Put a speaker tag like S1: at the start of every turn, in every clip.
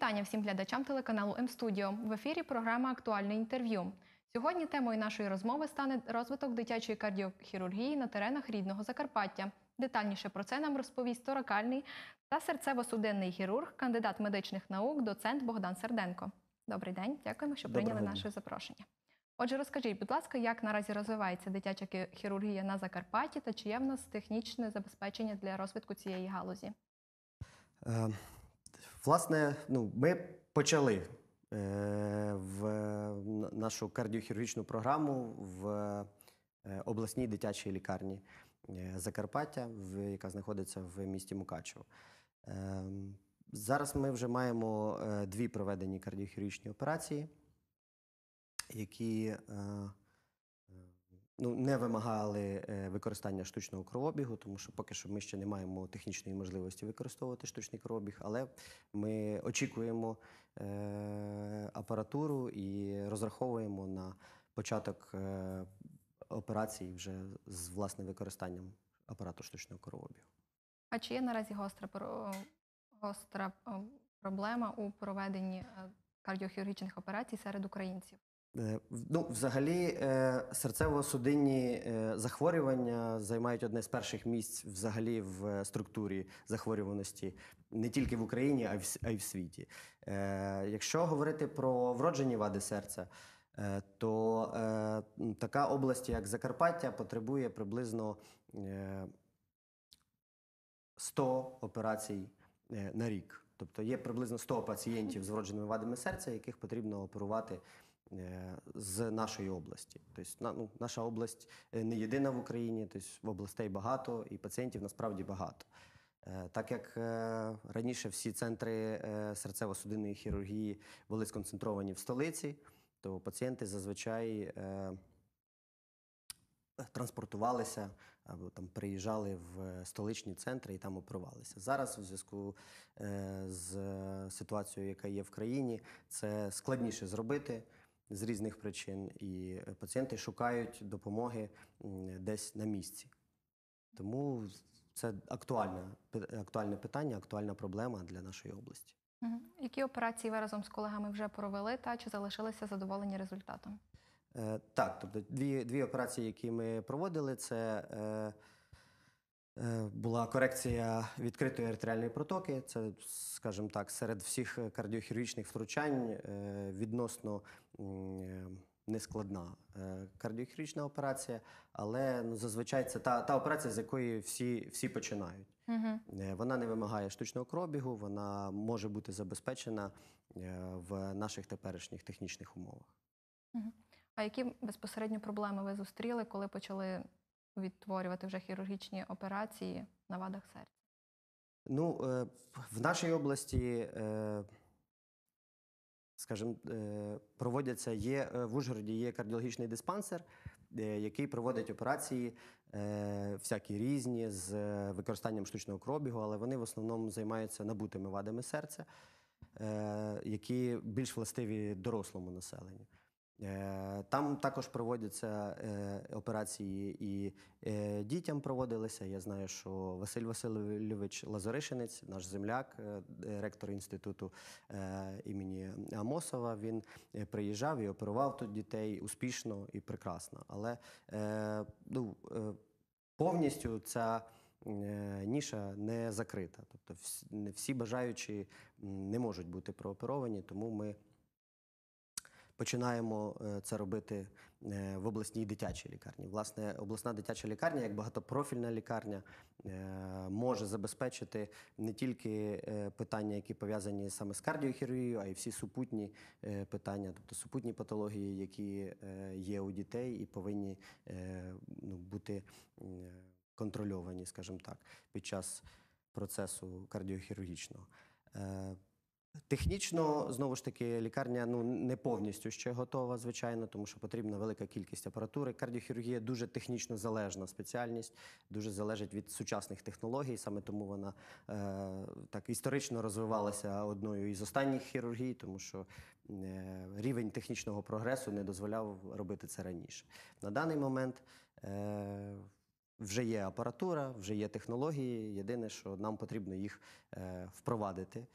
S1: Вітання всім глядачам телеканалу М-студіо. В ефірі програма «Актуальне інтерв'ю». Сьогодні темою нашої розмови стане розвиток дитячої кардіохірургії на теренах рідного Закарпаття. Детальніше про це нам розповість торакальний та серцево-судинний хірург, кандидат медичних наук, доцент Богдан Серденко. Добрий день, дякуємо, що прийняли наше запрошення. Отже, розкажіть, будь ласка, як наразі розвивається дитяча хірургія на Закарпатті та чи є в нас технічне забезпечення для розвитку цієї галузі?
S2: Власне, ми почали в нашу кардіохірургічну програму в обласній дитячій лікарні Закарпаття, яка знаходиться в місті Мукачево. Зараз ми вже маємо 2 проведені кардіохірургічні операції, які не вимагали використання штучного кровообігу, тому що поки що ми ще не маємо технічної можливості використовувати штучний кровообіг, але ми очікуємо апаратуру і розраховуємо на початок операцій вже з власним використанням апарату штучного кровообігу.
S1: А чи є наразі гостра проблема у проведенні кардіохірургічних операцій серед українців?
S2: Взагалі, серцево-судинні захворювання займають одне з перших місць взагалі в структурі захворюваності не тільки в Україні, а й в світі. Якщо говорити про вроджені вади серця, то така область, як Закарпаття, потребує приблизно 100 операцій на рік. Тобто є приблизно 100 пацієнтів з вродженими вадами серця, яких потрібно оперувати з нашої області. Тобто, наша область не єдина в Україні, тобто областей багато і пацієнтів насправді багато. Так як раніше всі центри серцево-судинної хірургії були сконцентровані в столиці, то пацієнти зазвичай транспортувалися або там приїжджали в столичні центри і там оперувалися. Зараз, у зв'язку з ситуацією, яка є в країні, це складніше зробити з різних причин, і пацієнти шукають допомоги десь на місці. Тому це актуальне питання, актуальна проблема для нашої області.
S1: Які операції ви разом з колегами вже провели та чи залишилися задоволені результатом?
S2: Так, тобто дві операції, які ми проводили, це була корекція відкритої артеріальної протоки. Це, скажімо так, серед всіх кардіохірургічних втручань відносно нескладна кардіохірургічна операція, але зазвичай це та операція, з якої всі починають. Вона не вимагає штучного кровообігу, вона може бути забезпечена в наших теперішніх технічних умовах.
S1: А які безпосередньо проблеми ви зустріли, коли почали відтворювати вже хірургічні операції на вадах серця?
S2: В нашій області, скажімо, проводяться, в Ужгороді є кардіологічний диспансер, який проводить операції всякі різні з використанням штучного кровообігу, але вони в основному займаються набутими вадами серця, які більш властиві дорослому населенню. Там також проводяться операції і дітям проводилися. Я знаю, що Василь Васильович Лазаришинець, наш земляк, ректор інституту імені Амосова, він приїжджав і оперував тут дітей успішно і прекрасно. Але повністю ця ніша не закрита. Тобто всі бажаючі не можуть бути прооперовані, тому ми починаємо це робити в обласній дитячій лікарні. Власне, обласна дитяча лікарня, як багатопрофільна лікарня, може забезпечити не тільки питання, які пов'язані саме з кардіохірургією, а й всі супутні питання, тобто супутні патології, які є у дітей і повинні бути контрольовані, скажімо так, під час процесу кардіохірургічного. Технічно, знову ж таки, лікарня не повністю ще готова, звичайно, тому що потрібна велика кількість апаратури. Кардіохірургія дуже технічно залежна спеціальність, дуже залежить від сучасних технологій, саме тому вона так історично розвивалася одною із останніх хірургій, тому що рівень технічного прогресу не дозволяв робити це раніше. На даний момент вже є апаратура, вже є технології, єдине, що нам потрібно їх впровадити.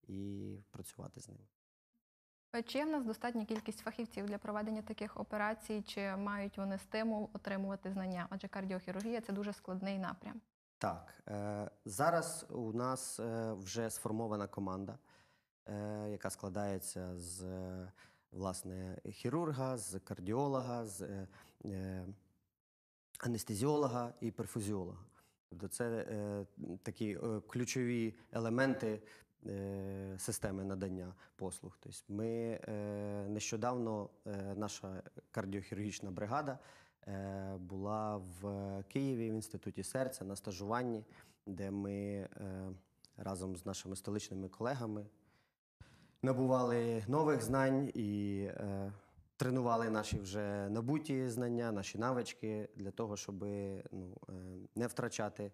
S2: і працювати з ними.
S1: Чи є в нас достатня кількість фахівців для проведення таких операцій, чи мають вони стимул отримувати знання? Адже кардіохірургія – це дуже складний напрям.
S2: Так, зараз у нас вже сформована команда, яка складається з власне хірурга, з кардіолога, з анестезіолога і перфузіолога. Тобто це такі ключові елементи системи надання послуг. Тобто ми нещодавно, наша кардіохірургічна бригада була в Києві в Інституті серця на стажуванні, де ми разом з нашими столичними колегами набували нових знань і тренували наші вже набуті знання, наші навички для того, щоб не втрачати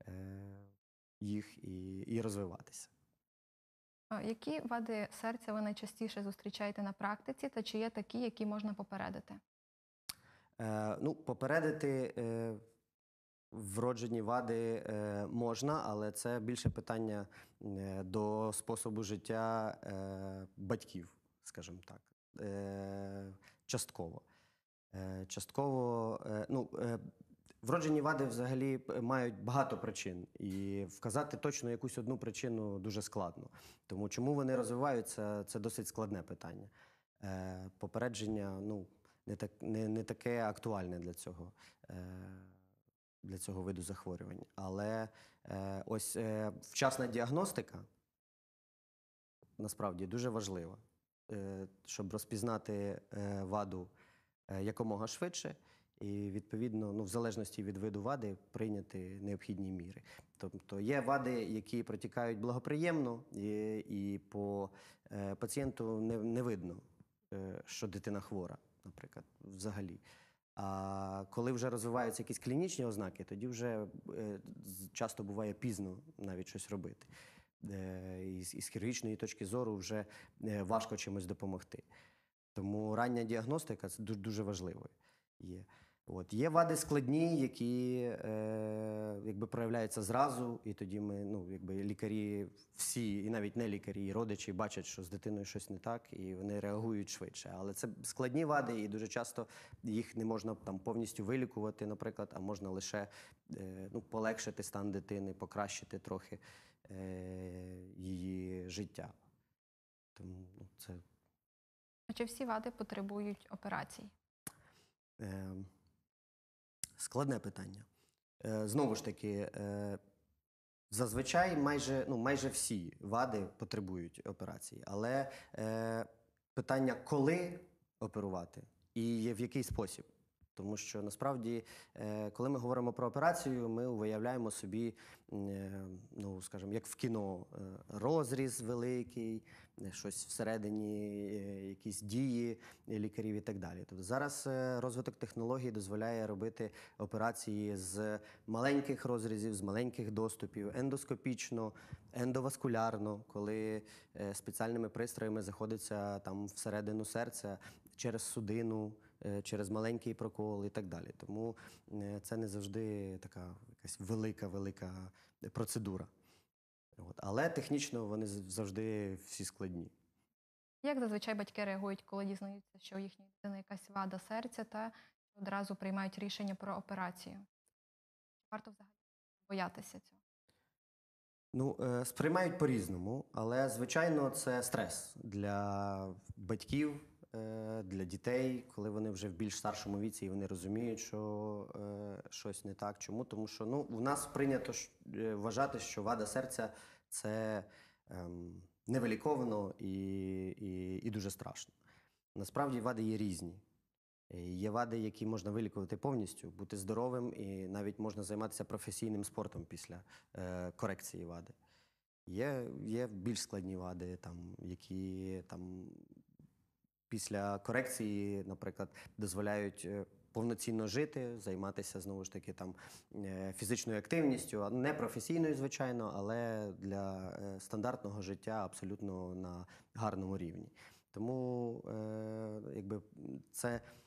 S2: їх і розвиватися.
S1: Які вади серця ви найчастіше зустрічаєте на практиці, та чи є такі, які можна попередити?
S2: Попередити вроджені вади можна, але це більше питання до способу життя батьків, скажімо так. Частково. Вроджені вади взагалі мають багато причин, і вказати точно якусь одну причину дуже складно. Тому чому вони розвиваються, це досить складне питання. Попередження не таке актуальне для цього виду захворювань. Але ось вчасна діагностика насправді дуже важлива, щоб розпізнати ваду якомога швидше і, відповідно, в залежності від виду вади, прийняти необхідні міри. Тобто є вади, які протікають благоприємно, і по пацієнту не видно, що дитина хвора, наприклад, взагалі. А коли вже розвиваються якісь клінічні ознаки, тоді вже часто буває пізно навіть щось робити. І з хірургічної точки зору вже важко чимось допомогти. Тому рання діагностика – це дуже важливо. Є вади складні, які проявляються зразу, і тоді ми, лікарі всі, і навіть не лікарі, і родичі бачать, що з дитиною щось не так, і вони реагують швидше. Але це складні вади, і дуже часто їх не можна повністю вилікувати, наприклад, а можна лише полегшити стан дитини, покращити трохи її життя. Тому це...
S1: А чи всі вади потребують операцій?
S2: Складне питання. Знову ж таки, зазвичай майже всі вади потребують операції. Але питання, коли оперувати і в який спосіб. Тому що, насправді, коли ми говоримо про операцію, ми уявляємо собі, скажімо, як в кіно, розріз великий, щось всередині, якісь дії лікарів і так далі. Тобто зараз розвиток технологій дозволяє робити операції з маленьких розрізів, з маленьких доступів, ендоскопічно, ендоваскулярно, коли спеціальними пристроями заходиться там всередину серця через судину, через маленький прокол і так далі. Тому це не завжди така якась велика процедура. Але технічно вони завжди всі складні.
S1: Як зазвичай батьки реагують, коли дізнаються, що у їхньої дитини якась вада серця, та одразу приймають рішення про операцію? Варто взагалі боятися цього?
S2: Сприймають по-різному, але, звичайно, це стрес для батьків, для дітей, коли вони вже в більш старшому віці і вони розуміють, що щось не так. Чому? Тому що в нас прийнято вважати, що вада серця – це невиліковано і дуже страшно. Насправді вади є різні. Є вади, які можна вилікувати повністю, бути здоровим, і навіть можна займатися професійним спортом після корекції вади. Є більш складні вади, які після корекції, наприклад, дозволяють повноцінно жити, займатися, знову ж таки, фізичною активністю, не професійною, звичайно, але для стандартного життя абсолютно на гарному рівні. Тому,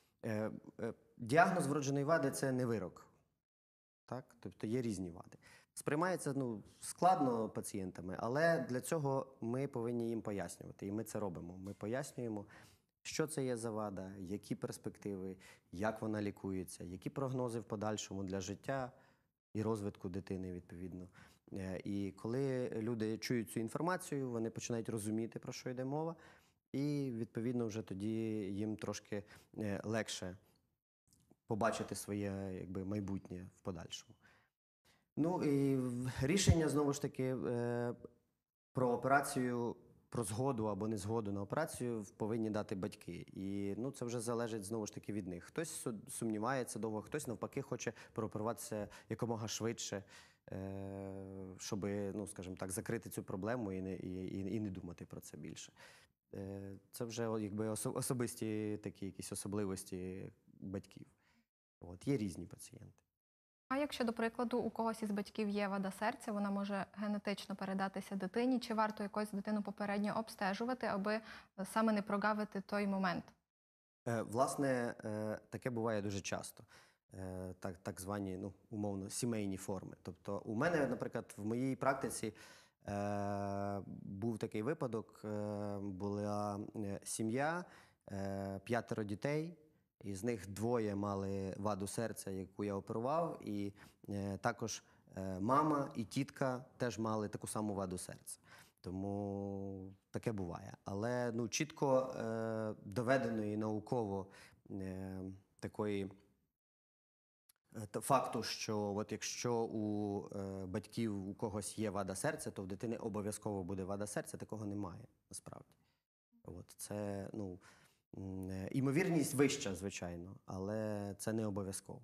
S2: діагноз вродженої вади – це не вирок. Так? Тобто є різні вади. сприймається складно пацієнтами, але для цього ми повинні їм пояснювати. І ми це робимо. Ми пояснюємо, що це є за вада, які перспективи, як вона лікується, які прогнози в подальшому для життя і розвитку дитини, відповідно. І коли люди чують цю інформацію, вони починають розуміти, про що йде мова, і, відповідно, вже тоді їм трошки легше побачити своє майбутнє в подальшому. Ну і рішення, знову ж таки, про операцію, про згоду або незгоду на операцію повинні дати батьки. І це вже залежить, знову ж таки, від них. Хтось сумнівається довго, хтось, навпаки, хоче прооперуватися якомога швидше, щоб, скажімо так, закрити цю проблему і не думати про це більше. Це вже особисті такі якісь особливості батьків. Є різні пацієнти.
S1: А якщо, до прикладу, у когось із батьків є вада серця, вона може генетично передатися дитині, чи варто якось дитину попередньо обстежувати, аби саме не прогавити той момент?
S2: Власне, таке буває дуже часто. Так звані, умовно, сімейні форми. Тобто у мене, наприклад, в моїй практиці був такий випадок, була сім'я, 5 дітей, із них 2 мали ваду серця, яку я оперував, і також мама і тітка теж мали таку саму ваду серця. Тому таке буває. Але чітко доведеної науково такої факту, що якщо у батьків у когось є вада серця, то в дитини обов'язково буде вада серця, такого немає насправді. Це, ймовірність вища, звичайно, але це не обов'язково.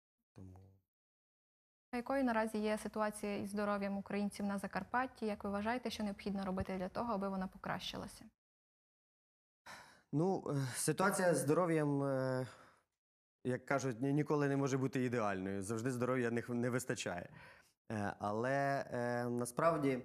S1: А якою наразі є ситуація із здоров'ям українців на Закарпатті? Як ви вважаєте, що необхідно робити для того, аби вона покращилася?
S2: Ситуація з здоров'ям, як кажуть, ніколи не може бути ідеальною. Завжди здоров'я не вистачає. Але насправді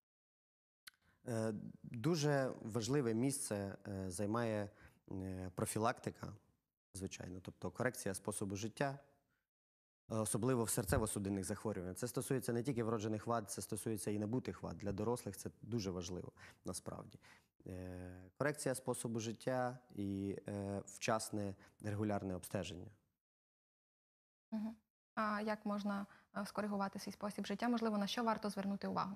S2: дуже важливе місце займає профілактика, звичайно, тобто корекція способу життя, особливо в серцево-судинних захворюваннях. Це стосується не тільки вроджених вад, це стосується і набутих вад. Для дорослих це дуже важливо, насправді. Корекція способу життя і вчасне регулярне обстеження.
S1: А як можна скоригувати свій спосіб життя? Можливо, на що варто звернути увагу?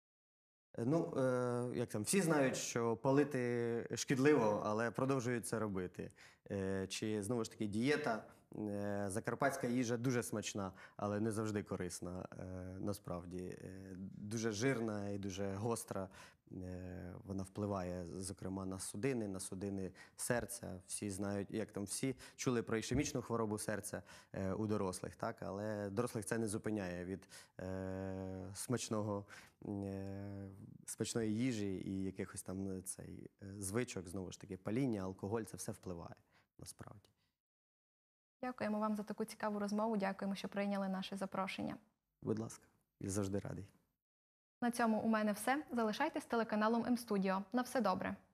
S2: Всі знають, що палити шкідливо, але продовжують це робити. Чи, знову ж таки, дієта. Закарпатська їжа дуже смачна, але не завжди корисна, насправді. Дуже жирна і дуже гостра. Вона впливає, зокрема, на судини серця. Всі знають, всі чули про ішемічну хворобу серця у дорослих, так? Але дорослих це не зупиняє від смачної їжі і якихось там звичок, знову ж таки, паління, алкоголь, це все впливає, насправді.
S1: Дякуємо вам за таку цікаву розмову. Дякуємо, що прийняли наше запрошення.
S2: Будь ласка, я завжди радий.
S1: На цьому у мене все. Залишайтесь з телеканалом М-студіо. На все добре.